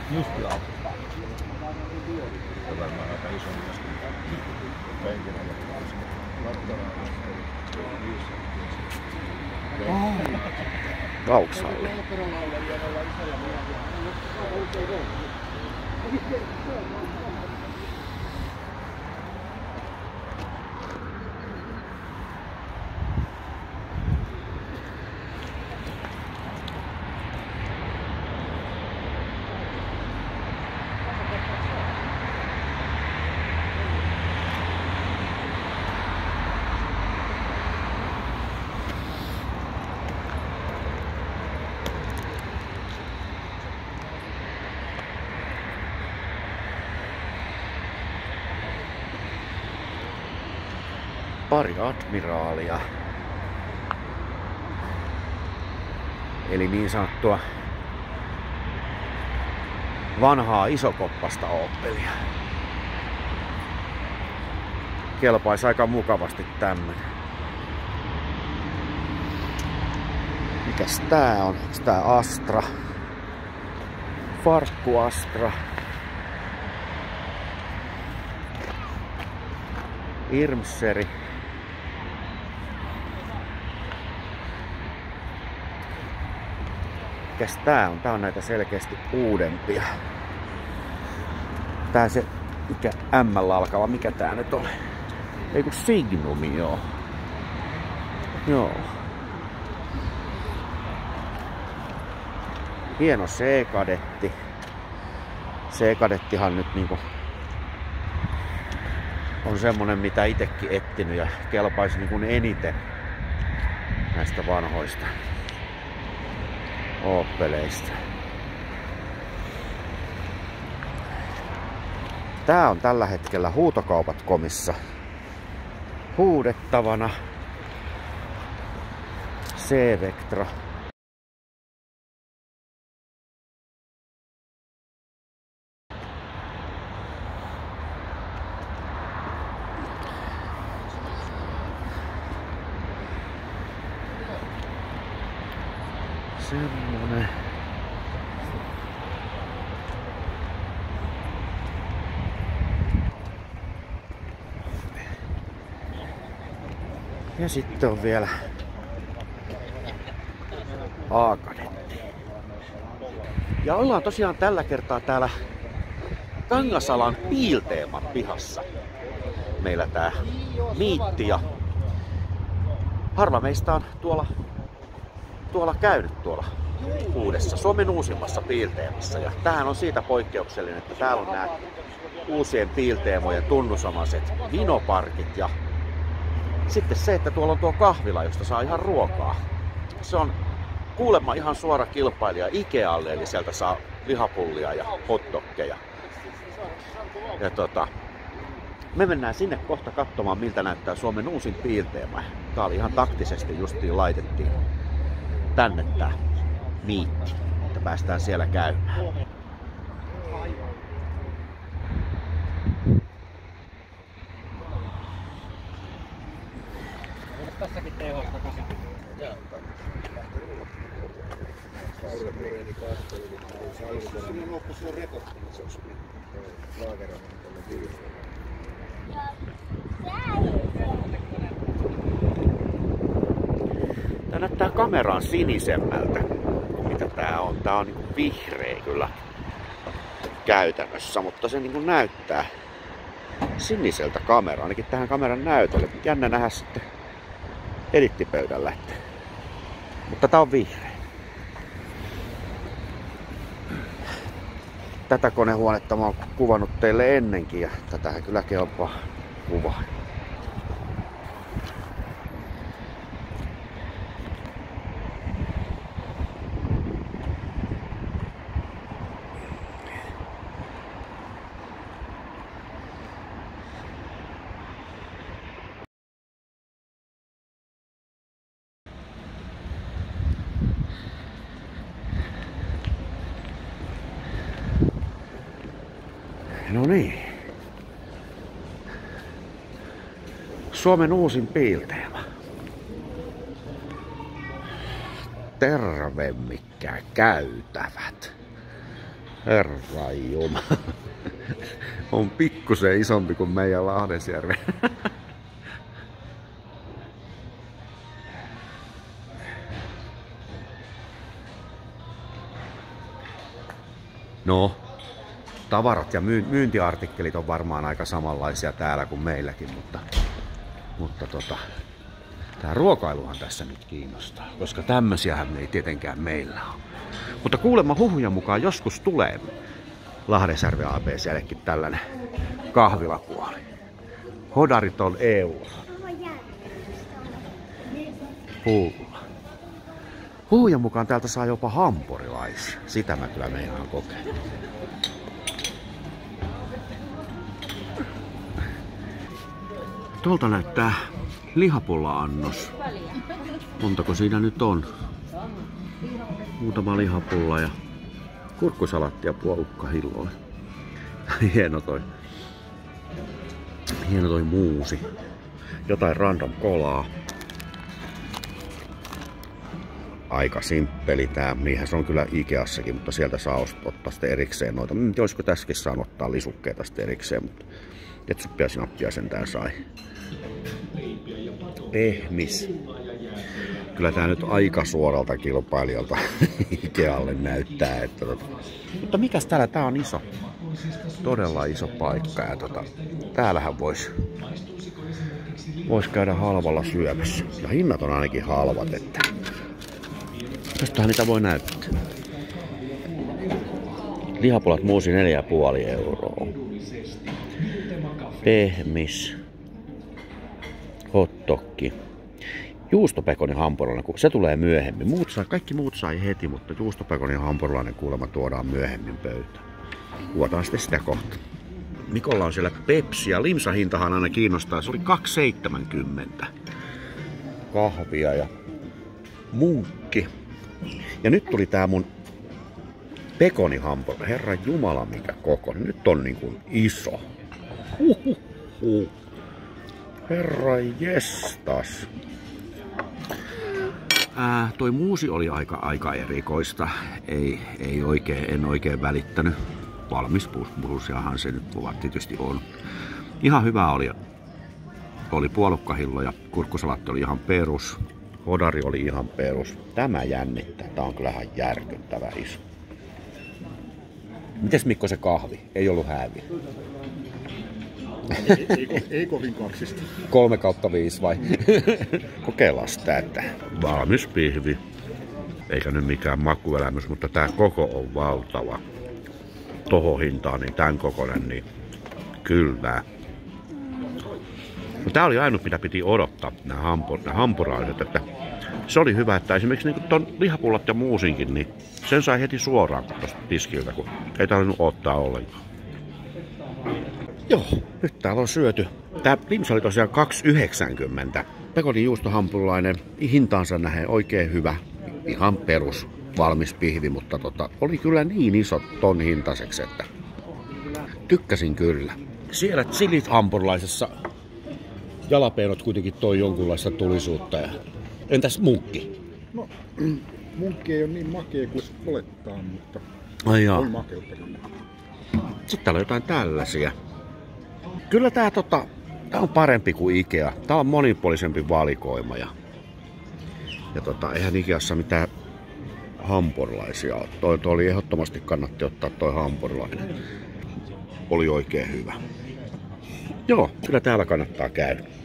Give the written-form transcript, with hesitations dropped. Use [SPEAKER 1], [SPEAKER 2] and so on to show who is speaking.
[SPEAKER 1] Just joo. Ja varmaan aika iso myöskin. Penkinä
[SPEAKER 2] Vauksalle. Pari admiraalia. Eli niin sanottua vanhaa isokoppasta Opelia. Kelpaisi aika mukavasti tämmönen. Mikäs tää on? Onks tää Astra? Farkku Astra. Irmseri. Mikäs tää on? Tää on näitä selkeästi uudempia. Tää se, mikä M alkava, mikä tää nyt on? Ei kun Signumi, joo. Joo. Hieno C-kadetti. C-kadettihan nyt niinku on semmonen, mitä itekin etsinyt ja kelpaisi niinku eniten näistä vanhoista Opeleista. Tää on tällä hetkellä Huutokaupat.comissa huudettavana. C-Vectra. Semmonen. Ja sitten on vielä A-kadetti. Ja ollaan tosiaan tällä kertaa täällä Kangasalan Piilteeman pihassa. Meillä tää miitti ja harva meistä on tuolla käynyt tuolla uudessa, Suomen uusimmassa Piilteemassa. Ja tämähän on siitä poikkeuksellinen, että täällä on nämä uusien Piilteemojen tunnusomaiset vinoparkit ja sitten se, että tuolla on tuo kahvila, josta saa ihan ruokaa. Se on kuulemma ihan suora kilpailija Ikealle, eli sieltä saa lihapullia ja hotdogkeja. Ja me mennään sinne kohta katsomaan, miltä näyttää Suomen uusin Piilteema. Tää oli ihan taktisesti justiin laitettiin tänne tää miitti, että päästään siellä käymään.
[SPEAKER 3] Tässäkin tehosta tosi.
[SPEAKER 2] Tää näyttää kameraan sinisemmältä kuin mitä tää on. Tää on niinku vihreä kyllä käytännössä, mutta se niinku näyttää siniseltä kameraan, ainakin tähän kameran näytölle. Jännä nähdä sitten edittipöydällä. Mutta tää on vihreä. Tätä konehuonetta mä oon kuvannut teille ennenkin ja tätähän kyllä kelpaa kuvaa. No niin. Suomen uusin Piilteema. Terve mitkä käytävät. Herra jumala. On pikkusen isompi kuin meidän Lahdesjärvi. No, tavarat ja myyntiartikkelit on varmaan aika samanlaisia täällä kuin meilläkin, mutta tää ruokailuhan tässä nyt kiinnostaa, koska tämmösiähän me ei tietenkään meillä ole. Mutta kuulemma huhujen mukaan joskus tulee Lahdesjärven ABC:llekin tällainen kahvilapuoli. Hodarit on EU. Puulla. Huhujen mukaan täältä saa jopa hampurilaisia. Sitä mä kyllä meinaan kokeilla. Tuolta näyttää lihapulla-annos. Montako siinä nyt on? Muutama lihapulla ja kurkkusalatti ja puolukkahilloa. Hieno toi muusi. Jotain random kolaa. Aika simppeli tää. Niinhän se on kyllä Ikeassakin, mutta sieltä saa ottaa sitten erikseen noita. Olisiko tässäkin saa ottaa lisukkeita sitten erikseen, mutta ketsuppia sinappia sentään sai. Pehmis. Kyllä tää nyt aika suoralta kilpailijalta Ikealle näyttää. Mutta mikäs täällä? Tää on iso. Todella iso paikka. Ja täällähän vois käydä halvalla syömässä. Ja hinnat on ainakin halvat, että tästähän niitä voi näyttää. Lihapulat muusi 4,5 euroa. Pehmis. Hotdogki. Juustopekonin hampurilainen, kun se tulee myöhemmin. Kaikki muut sai heti, mutta juustopekonin hampurilainen kuulemma tuodaan myöhemmin pöytään. Kuvataan sitten sitä kohta. Mikolla on siellä Pepsi ja limsahintahan aina kiinnostaa. Se oli 2,70. Kahvia ja munkki. Ja nyt tuli tää mun pekonihampurilainen. Herra jumala mikä kokoinen. Nyt on niin kuin iso. Herra jestas. Toi muusi oli aika erikoista. En oikein välittänyt. Valmis purusiahan se nyt tietysti on. Ihan hyvä oli puolukkahillo ja kurkkusalatti oli ihan perus. Hodari oli ihan perus. Tämä jännittää. Tää on kyllähän järkyttävä iso. Mites Mikko se kahvi? Ei ollut hääviä.
[SPEAKER 1] Ei kovin kaksista.
[SPEAKER 2] 3/5 vai? Kokeillaan sitä, että valmis pihvi. Eikä nyt mikään makuelämys, mutta tää koko on valtava. Tohon hintaan, niin tän kokoinen, niin kyllä. No, tää oli ainut, mitä piti odottaa, nämä hampuraiset. Että se oli hyvä, että esimerkiksi niin ton lihapullat ja muusinkin, niin sen sai heti suoraan tosta tiskiltä, kun ei tarvinnut ottaa ollenkaan. Joo, nyt täällä on syöty. Tää limsa oli tosiaan 2,90. Pekonin juustohampurilainen, hintaansa nähden oikein hyvä. Ihan perus valmis pihvi, mutta oli kyllä niin iso ton hintaiseksi, että tykkäsin kyllä. Siellä chilit hampurilaisessa jalapeenot kuitenkin toi jonkunlaista tulisuutta. Entäs munkki?
[SPEAKER 1] No, munkki ei ole niin makea kuin olettaa, mutta on makeutta kyllä.
[SPEAKER 2] Sitten täällä on jotain tällaisia. Kyllä tää on parempi kuin Ikea. Tää on monipuolisempi valikoima ja eihän Ikeassa mitään hampurilaisia ole. Toi oli ehdottomasti kannatti ottaa toi hampurilainen. Oli oikein hyvä. Joo, kyllä täällä kannattaa käydä.